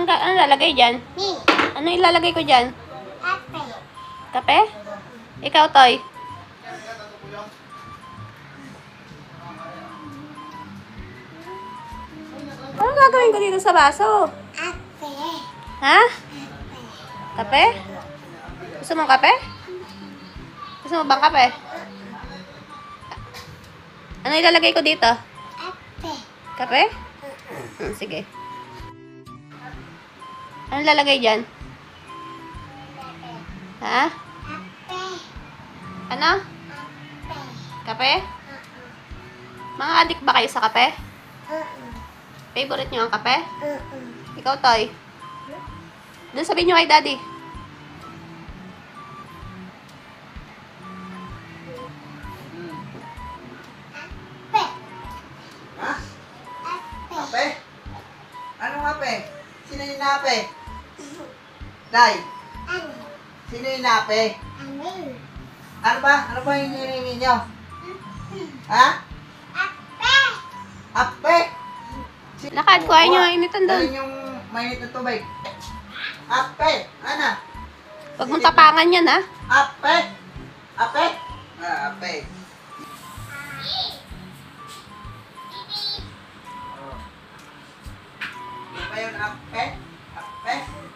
Ano lalagay dyan? Ano ilalagay ko dyan? Kape. Kape? Ikaw, Toy. Ano gagawin ko dito sa baso? Kape. Ha? Kape? Gusto mo kape? Gusto mo bang kape? Ano ilalagay ko dito? Kape. Kape? Sige. Ano lalagay dyan? Ha? Kape. Ano? Kape? Mga adik ba kayo sa kape? Favorite nyo ang kape? Ikaw, Toy. Doon sabihin nyo kay Daddy. Ha? Kape? Anong kape? Sino yung nape? Day, sino yung nape? Ano ba? Ano ba yung hinihingi nyo? Ha? Ape? Lakad ko, ayaw nyo mainitan doon. Dalhin yung mainit na tubig. Ape? Ano? Huwag mong tapangan yan, ha? Ape? Ape? Ah, ape. Ano ba yun? Ape? Ape?